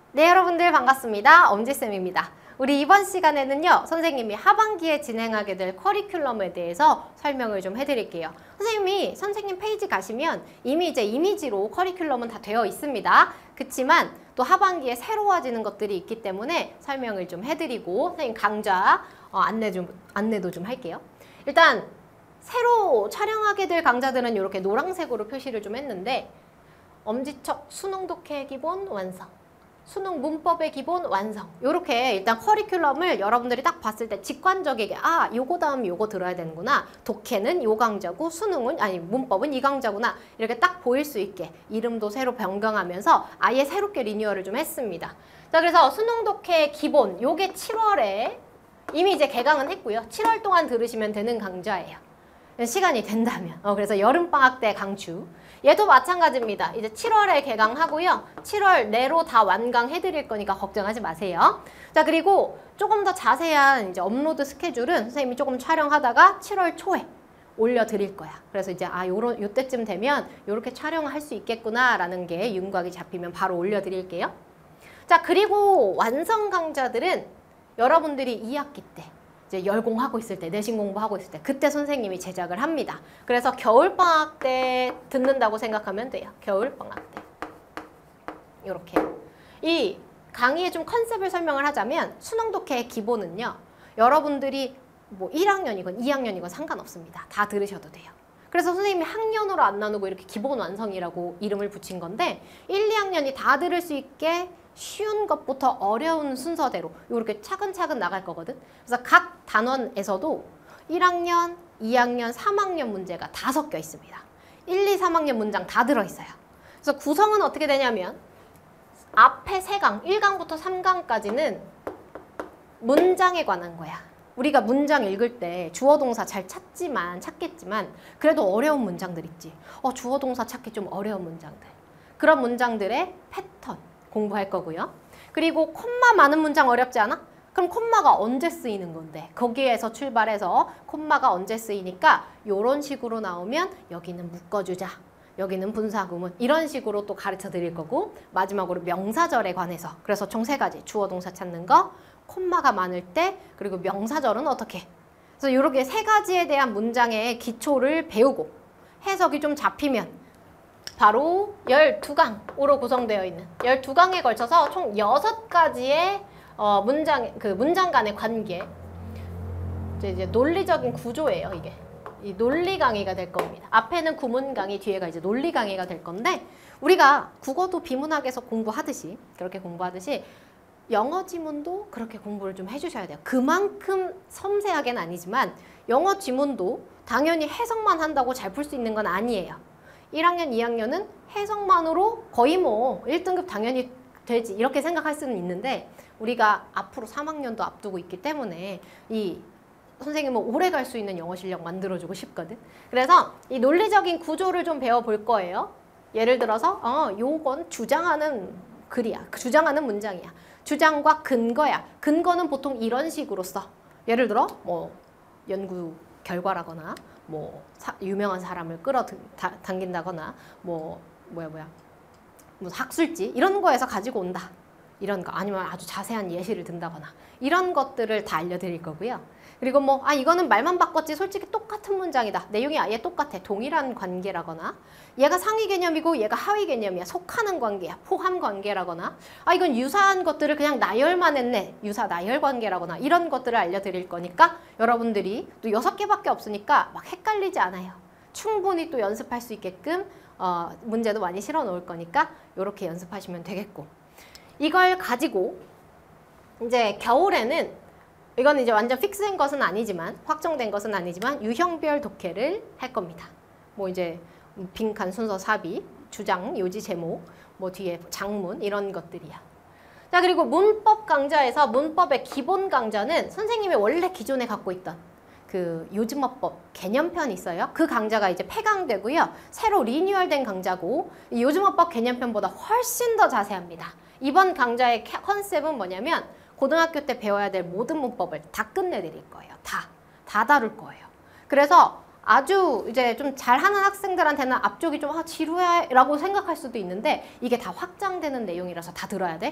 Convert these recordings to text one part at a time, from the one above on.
네, 여러분들 반갑습니다. 엄지쌤입니다. 우리 이번 시간에는요, 선생님이 하반기에 진행하게 될 커리큘럼에 대해서 설명을 좀 해드릴게요. 선생님이 선생님 페이지 가시면 이미 이제 이미지로 커리큘럼은 다 되어 있습니다. 그치만 또 하반기에 새로워지는 것들이 있기 때문에 설명을 좀 해드리고 선생님 강좌 안내도 좀 할게요. 일단 새로 촬영하게 될 강좌들은 이렇게 노란색으로 표시를 좀 했는데 엄지척 수능 독해 기본 완성, 수능 문법의 기본 완성, 요렇게 일단 커리큘럼을 여러분들이 딱 봤을 때 직관적이게 요거 다음 요거 들어야 되는구나, 독해는 요 강좌고 수능은 문법은 이 강좌구나, 이렇게 딱 보일 수 있게 이름도 새로 변경하면서 아예 새롭게 리뉴얼을 좀 했습니다. 자, 그래서 수능 독해 기본 요게 7월에 이미 이제 개강은 했고요. 7월 동안 들으시면 되는 강좌예요. 시간이 된다면. 그래서 여름방학 때 강추. 얘도 마찬가지입니다. 이제 7월에 개강하고요. 7월 내로 다 완강해드릴 거니까 걱정하지 마세요. 자, 그리고 조금 더 자세한 이제 업로드 스케줄은 선생님이 조금 촬영하다가 7월 초에 올려드릴 거야. 그래서 이제 요때쯤 되면 요렇게 촬영을 할 수 있겠구나라는 게 윤곽이 잡히면 바로 올려드릴게요. 자, 그리고 완성 강좌들은 여러분들이 2학기 때 이제 열공하고 있을 때, 내신 공부하고 있을 때 그때 선생님이 제작을 합니다. 그래서 겨울방학 때 듣는다고 생각하면 돼요. 겨울방학 때. 이렇게. 이 강의의 좀 컨셉을 설명을 하자면 수능 독해의 기본은요. 여러분들이 뭐 1학년이건 2학년이건 상관없습니다. 다 들으셔도 돼요. 그래서 선생님이 학년으로 안 나누고 이렇게 기본 완성이라고 이름을 붙인 건데 1, 2학년이 다 들을 수 있게 쉬운 것부터 어려운 순서대로 이렇게 차근차근 나갈 거거든. 그래서 각 단원에서도 1학년, 2학년, 3학년 문제가 다 섞여 있습니다. 1, 2, 3학년 문장 다 들어있어요. 그래서 구성은 어떻게 되냐면 앞에 3강, 1강부터 3강까지는 문장에 관한 거야. 우리가 문장 읽을 때 주어 동사 잘 찾겠지만 그래도 어려운 문장들 있지. 주어 동사 찾기 좀 어려운 문장들. 그런 문장들의 패턴 공부할 거고요. 그리고 콤마 많은 문장 어렵지 않아? 그럼 콤마가 언제 쓰이는 건데? 거기에서 출발해서 콤마가 언제 쓰이니까 이런 식으로 나오면 여기는 묶어주자, 여기는 분사구문, 이런 식으로 또 가르쳐 드릴 거고, 마지막으로 명사절에 관해서, 그래서 총 3가지, 주어 동사 찾는 거, 콤마가 많을 때, 그리고 명사절은 어떻게? 그래서 이렇게 3가지에 대한 문장의 기초를 배우고 해석이 좀 잡히면 바로 12강으로 구성되어 있는 12강에 걸쳐서 총 6가지의 문장 간의 관계, 이제 논리적인 구조예요. 이게 이 논리 강의가 될 겁니다. 앞에는 구문 강의, 뒤에가 이제 논리 강의가 될 건데, 우리가 국어도 비문학에서 공부하듯이, 그렇게 공부하듯이 영어 지문도 그렇게 공부를 좀 해주셔야 돼요. 그만큼 섬세하게는 아니지만 영어 지문도 당연히 해석만 한다고 잘 풀 수 있는 건 아니에요. 1학년, 2학년은 해석만으로 거의 뭐 1등급 당연히 되지, 이렇게 생각할 수는 있는데 우리가 앞으로 3학년도 앞두고 있기 때문에 이 선생님은 오래 갈 수 있는 영어 실력 만들어주고 싶거든. 그래서 이 논리적인 구조를 좀 배워볼 거예요. 예를 들어서 요건 주장하는 글이야, 주장하는 문장이야, 주장과 근거야. 근거는 보통 이런 식으로 써. 예를 들어 뭐 연구 결과라거나 뭐 유명한 사람을 끌어당긴다거나 뭐 학술지 이런 거에서 가지고 온다, 이런 거, 아니면 아주 자세한 예시를 든다거나 이런 것들을 다 알려드릴 거고요. 그리고 뭐 이거는 말만 바꿨지 솔직히 똑같은 문장이다, 내용이 아예 똑같아, 동일한 관계라거나 얘가 상위 개념이고 얘가 하위 개념이야, 속하는 관계야, 포함 관계라거나 이건 유사한 것들을 그냥 나열만 했네, 유사 나열 관계라거나 이런 것들을 알려드릴 거니까 여러분들이 또 6개밖에 없으니까 막 헷갈리지 않아요. 충분히 또 연습할 수 있게끔 문제도 많이 실어 놓을 거니까 이렇게 연습하시면 되겠고, 이걸 가지고 이제 겨울에는, 이건 이제 완전 픽스된 것은 아니지만, 확정된 것은 아니지만 유형별 독해를 할 겁니다. 뭐 이제 빈칸 순서 삽입, 주장, 요지 제목, 뭐 뒤에 장문 이런 것들이야. 자, 그리고 문법 강좌에서 문법의 기본 강좌는 선생님이 원래 기존에 갖고 있던 그 요즘어법 개념편 있어요. 그 강좌가 이제 폐강되고요. 새로 리뉴얼된 강좌고, 이 요즘어법 개념편보다 훨씬 더 자세합니다. 이번 강좌의 컨셉은 뭐냐면 고등학교 때 배워야 될 모든 문법을 다 끝내드릴 거예요. 다 다룰 거예요. 그래서 아주 이제 좀 잘하는 학생들한테는 앞쪽이 좀 지루해 라고 생각할 수도 있는데 이게 다 확장되는 내용이라서 다 들어야 돼.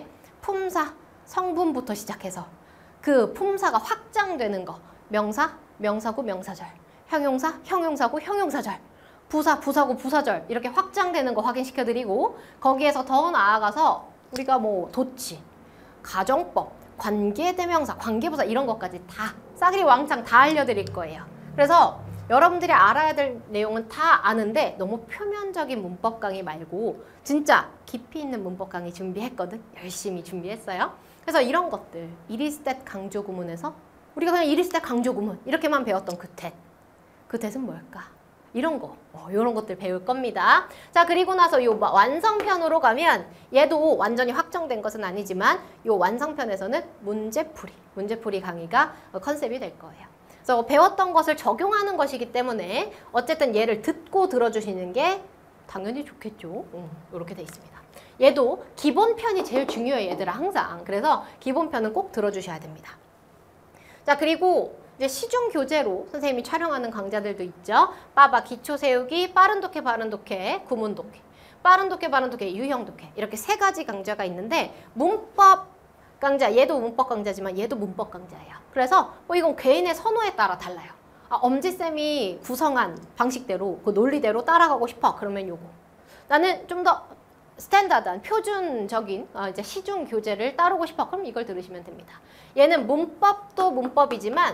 품사, 성분부터 시작해서 그 품사가 확장되는 거. 명사, 명사구, 명사절. 형용사, 형용사구, 형용사절. 부사, 부사구, 부사절. 이렇게 확장되는 거 확인시켜드리고 거기에서 더 나아가서 우리가 뭐 도치, 가정법, 관계대명사, 관계부사 이런 것까지 다 싸그리 왕창 다 알려드릴 거예요. 그래서 여러분들이 알아야 될 내용은 다 아는데 너무 표면적인 문법 강의 말고 진짜 깊이 있는 문법 강의 준비했거든. 열심히 준비했어요. 그래서 이런 것들, 이리스탯 강조 구문에서 우리가 그냥 이리스탯 강조 구문 이렇게만 배웠던 그 탯. 그 탯은 뭘까? 이런 거, 이런 것들 배울 겁니다. 자, 그리고 나서 요 완성편으로 가면 얘도 완전히 확정된 것은 아니지만 요 완성편에서는 문제풀이 강의가 컨셉이 될 거예요. 그래서 배웠던 것을 적용하는 것이기 때문에 어쨌든 얘를 듣고 들어주시는 게 당연히 좋겠죠. 이렇게 돼 있습니다. 얘도 기본편이 제일 중요해요, 얘들아, 항상. 그래서 기본편은 꼭 들어주셔야 됩니다. 자, 그리고 이제 시중 교재로 선생님이 촬영하는 강좌들도 있죠. 빠바 기초 세우기, 빠른 독해, 바른 독해, 구문 독해, 빠른 독해, 바른 독해, 유형 독해 이렇게 세 가지 강좌가 있는데 문법 강좌, 얘도 문법 강좌지만 얘도 문법 강좌예요. 그래서 이건 개인의 선호에 따라 달라요. 엄지쌤이 구성한 방식대로 그 논리대로 따라가고 싶어. 그러면 요거. 나는 좀 더 스탠다드한 표준적인 이제 시중 교재를 따르고 싶어. 그럼 이걸 들으시면 됩니다. 얘는 문법도 문법이지만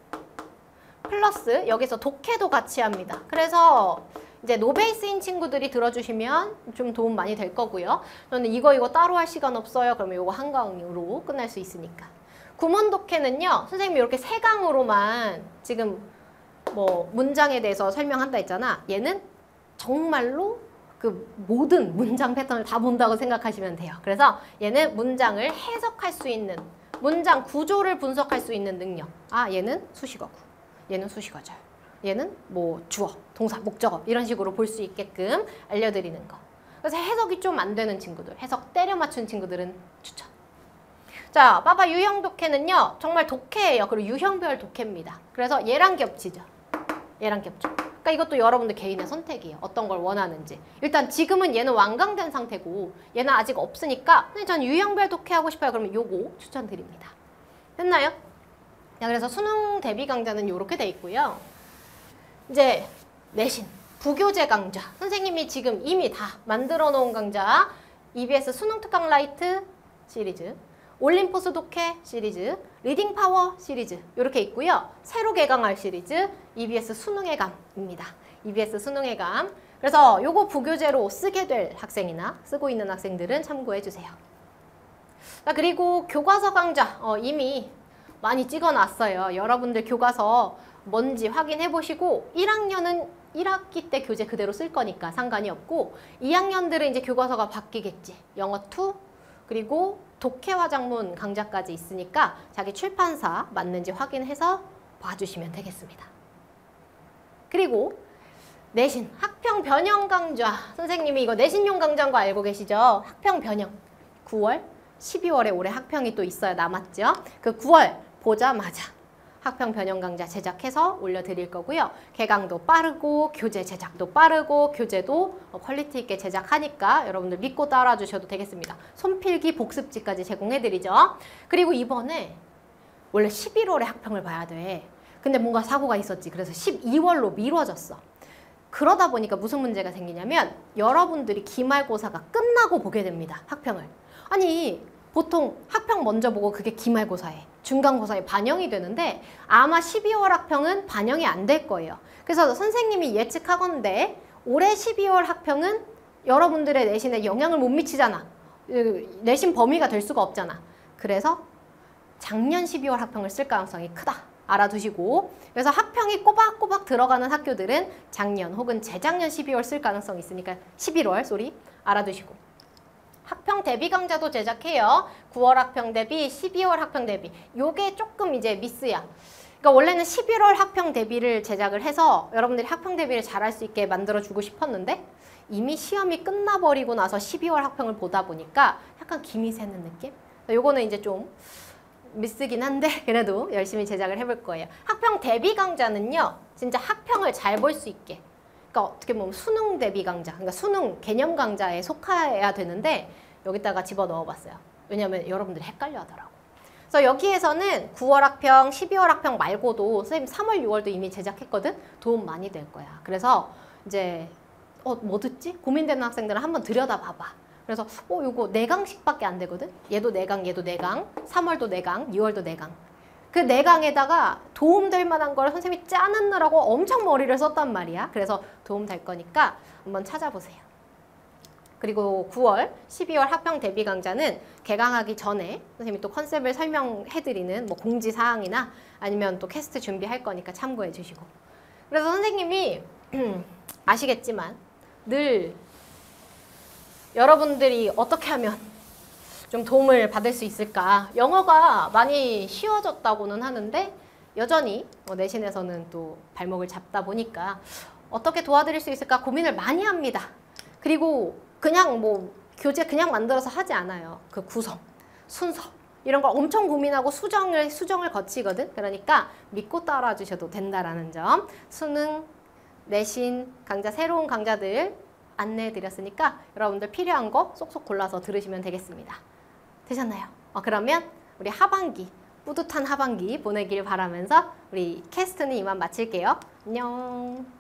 플러스 여기서 독해도 같이 합니다. 그래서 이제 노베이스인 친구들이 들어주시면 좀 도움 많이 될 거고요. 저는 이거 따로 할 시간 없어요. 그러면 이거 한 강으로 끝날 수 있으니까. 구문 독해는요. 선생님이 이렇게 세 강으로만 지금 뭐 문장에 대해서 설명한다 했잖아. 얘는 정말로 그 모든 문장 패턴을 다 본다고 생각하시면 돼요. 그래서 얘는 문장을 해석할 수 있는, 문장 구조를 분석할 수 있는 능력. 얘는 수식어구, 얘는 수식어절, 얘는 뭐 주어, 동사, 목적어 이런 식으로 볼 수 있게끔 알려드리는 거. 그래서 해석이 좀 안 되는 친구들, 해석 때려 맞춘 친구들은 추천. 자, 빠바 유형 독해는요. 정말 독해예요. 그리고 유형별 독해입니다. 그래서 얘랑 겹치죠. 얘랑 겹쳐. 그러니까 이것도 여러분들 개인의 선택이에요. 어떤 걸 원하는지. 일단 지금은 얘는 완강된 상태고 얘는 아직 없으니까 전 유형별 독해하고 싶어요. 그러면 요거 추천드립니다. 됐나요? 자, 그래서 수능 대비 강좌는 이렇게 돼 있고요. 이제 내신, 부교재 강좌. 선생님이 지금 이미 다 만들어 놓은 강좌. EBS 수능 특강 라이트 시리즈, 올림포스 독해 시리즈, 리딩 파워 시리즈 이렇게 있고요. 새로 개강할 시리즈 EBS 수능의 감입니다. EBS 수능의 감. 그래서 요거 부교재로 쓰게 될 학생이나 쓰고 있는 학생들은 참고해 주세요. 자, 그리고 교과서 강좌 이미 많이 찍어놨어요. 여러분들 교과서 뭔지 확인해 보시고 1학년은 1학기 때 교재 그대로 쓸 거니까 상관이 없고 2학년들은 이제 교과서가 바뀌겠지. 영어 2 그리고 독해화작문 강좌까지 있으니까 자기 출판사 맞는지 확인해서 봐주시면 되겠습니다. 그리고 내신, 학평 변형 강좌. 선생님이 이거 내신용 강좌인 거 알고 계시죠? 학평 변형. 9월, 12월에 올해 학평이 또 있어야 남았죠? 그 9월 보자마자 학평 변형 강좌 제작해서 올려드릴 거고요. 개강도 빠르고 교재 제작도 빠르고 교재도 퀄리티 있게 제작하니까 여러분들 믿고 따라주셔도 되겠습니다. 손필기 복습지까지 제공해드리죠. 그리고 이번에 원래 11월에 학평을 봐야 돼. 근데 뭔가 사고가 있었지. 그래서 12월로 미뤄졌어. 그러다 보니까 무슨 문제가 생기냐면 여러분들이 기말고사가 끝나고 보게 됩니다. 학평을. 아니 보통 학평 먼저 보고 그게 기말고사에 중간고사에 반영이 되는데 아마 12월 학평은 반영이 안 될 거예요. 그래서 선생님이 예측하건대 올해 12월 학평은 여러분들의 내신에 영향을 못 미치잖아. 내신 범위가 될 수가 없잖아. 그래서 작년 12월 학평을 쓸 가능성이 크다. 알아두시고 그래서 학평이 꼬박꼬박 들어가는 학교들은 작년 혹은 재작년 12월 쓸 가능성이 있으니까 11월 알아두시고 학평 대비 강좌도 제작해요. 9월 학평 대비, 12월 학평 대비. 요게 조금 이제 미스야. 그러니까 원래는 11월 학평 대비를 제작을 해서 여러분들이 학평 대비를 잘할 수 있게 만들어주고 싶었는데 이미 시험이 끝나버리고 나서 12월 학평을 보다 보니까 약간 김이 새는 느낌? 요거는 이제 좀 미스긴 한데 그래도 열심히 제작을 해볼 거예요. 학평 대비 강좌는요. 진짜 학평을 잘 볼 수 있게. 그러니까 어떻게 보면 수능 대비 강좌, 그러니까 수능 개념 강좌에 속해야 되는데 여기다가 집어넣어 봤어요. 왜냐면 여러분들이 헷갈려 하더라고. 그래서 여기에서는 9월 학평, 12월 학평 말고도 선생님 3월, 6월도 이미 제작했거든? 도움 많이 될 거야. 그래서 이제 뭐 듣지? 고민되는 학생들은 한번 들여다봐봐. 그래서 요거 4강씩밖에 안 되거든? 얘도 4강, 얘도 4강, 3월도 4강, 6월도 4강. 그 4강에다가 도움될 만한 걸 선생님이 짜느라고 엄청 머리를 썼단 말이야. 그래서 도움될 거니까 한번 찾아보세요. 그리고 9월, 12월 학평 대비 강좌는 개강하기 전에 선생님이 또 컨셉을 설명해드리는 뭐 공지사항이나 아니면 또 캐스트 준비할 거니까 참고해 주시고. 그래서 선생님이 아시겠지만 늘 여러분들이 어떻게 하면 좀 도움을 받을 수 있을까? 영어가 많이 쉬워졌다고는 하는데 여전히 내신에서는 또 발목을 잡다 보니까 어떻게 도와드릴 수 있을까 고민을 많이 합니다. 그리고 그냥 뭐 교재 그냥 만들어서 하지 않아요. 그 구성, 순서 이런 걸 엄청 고민하고 수정을 거치거든. 그러니까 믿고 따라 주셔도 된다라는 점. 수능, 내신 강좌, 새로운 강좌들 안내해 드렸으니까 여러분들 필요한 거 쏙쏙 골라서 들으시면 되겠습니다. 되셨나요? 그러면 우리 하반기, 뿌듯한 하반기 보내길 바라면서 우리 캐스트는 이만 마칠게요. 안녕.